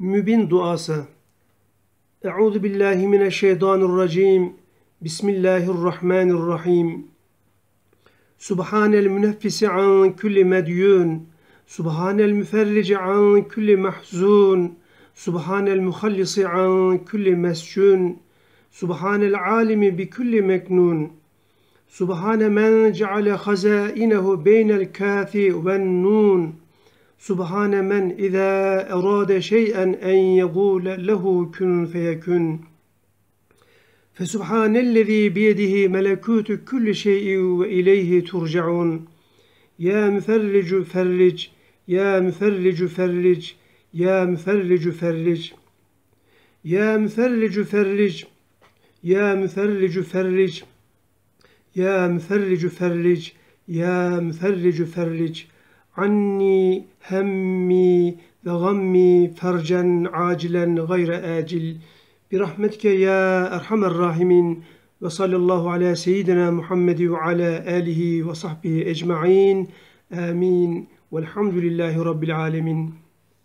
Mübin duası. Euzu billahi mineşşeytanirracim. Bismillahirrahmanirrahim. Subhanel müneffisi an kulli medyun. Subhanel müferrici an kulli mahzun. Subhanel muhallisi an kulli mescun. Subhanel alimi bi kulli meknun. Subhane men ceale hazainehu beynel kafi ven nun. Subhane men izâ erâde şey'en en yegûle lehu kun feyekun. Fesubhanellezî biyedihi melekûtü kulli şey'i ve ileyhi turcaun. Ya müferricu ferric, ya müferricu ferric, ya müferricu ferric. Ya müferricu ferric, ya müferricu ferric. Ya müferricu ferric, ya müferricu ferric. Anni hemmi ve gammi fercen acilen gayre acil. Birahmetike ya erhamer rahimin. Ve sallallahu ala seyyidina Muhammed ve ala alihi ve sahbihi ecma'in. Amin. Velhamdülillahi Rabbil alemin.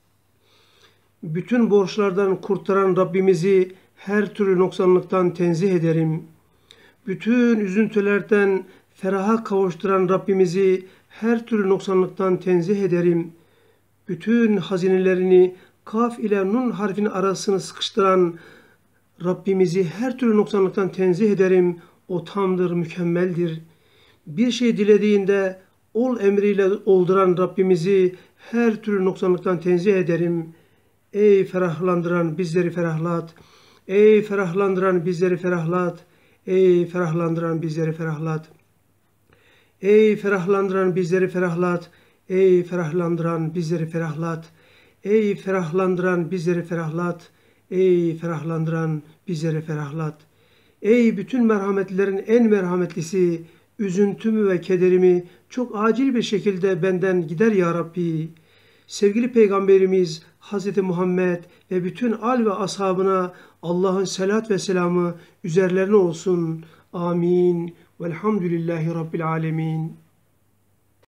Bütün borçlardan kurtaran Rabbimizi her türlü noksanlıktan tenzih ederim. Bütün üzüntülerden feraha kavuşturan Rabbimizi her türlü noksanlıktan tenzih ederim. Bütün hazinelerini kaf ile nun harfinin arasını sıkıştıran Rabbimizi her türlü noksanlıktan tenzih ederim. O tamdır, mükemmeldir. Bir şey dilediğinde ol emriyle olduran Rabbimizi her türlü noksanlıktan tenzih ederim. Ey ferahlandıran bizleri ferahlat. Ey ferahlandıran bizleri ferahlat. Ey ferahlandıran bizleri ferahlat. Ey ferahlandıran bizleri ferahlat. Ey ferahlandıran bizleri ferahlat. Ey ferahlandıran bizleri ferahlat. Ey ferahlandıran bizleri ferahlat. Ey bütün merhametlerin en merhametlisi, üzüntümü ve kederimi çok acil bir şekilde benden gider ya Rabbi. Sevgili Peygamberimiz Hz. Muhammed ve bütün al ve ashabına Allah'ın selat ve selamı üzerlerine olsun. Amin. Velhamdülillahi Rabbil alemin.